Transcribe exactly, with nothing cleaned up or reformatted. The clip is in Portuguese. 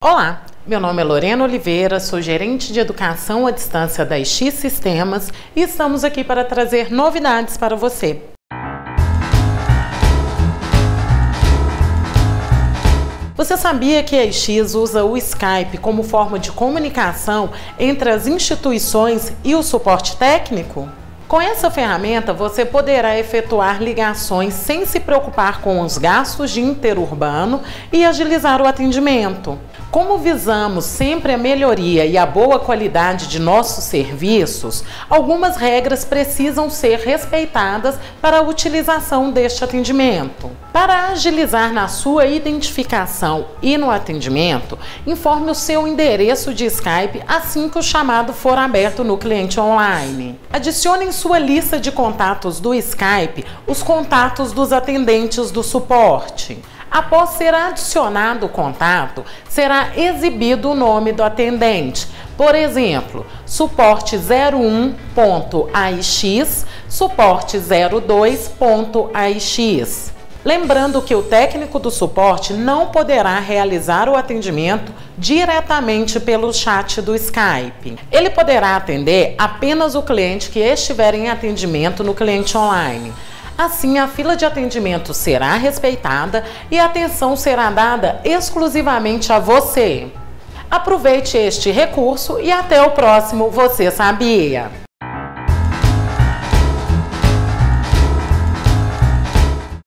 Olá, meu nome é Lorena Oliveira, sou gerente de educação à distância da X Sistemas e estamos aqui para trazer novidades para você. Você sabia que a X usa o Skype como forma de comunicação entre as instituições e o suporte técnico? Com essa ferramenta, você poderá efetuar ligações sem se preocupar com os gastos de interurbano e agilizar o atendimento. Como visamos sempre a melhoria e a boa qualidade de nossos serviços, algumas regras precisam ser respeitadas para a utilização deste atendimento. Para agilizar na sua identificação e no atendimento, informe o seu endereço de Skype assim que o chamado for aberto no cliente online. Adicione em sua lista de contatos do Skype os contatos dos atendentes do suporte. Após ser adicionado o contato, será exibido o nome do atendente. Por exemplo, suporte zero um ponto A I X, suporte zero dois ponto A I X. Lembrando que o técnico do suporte não poderá realizar o atendimento diretamente pelo chat do Skype. Ele poderá atender apenas o cliente que estiver em atendimento no cliente online. Assim, a fila de atendimento será respeitada e a atenção será dada exclusivamente a você. Aproveite este recurso e até o próximo Você Sabia?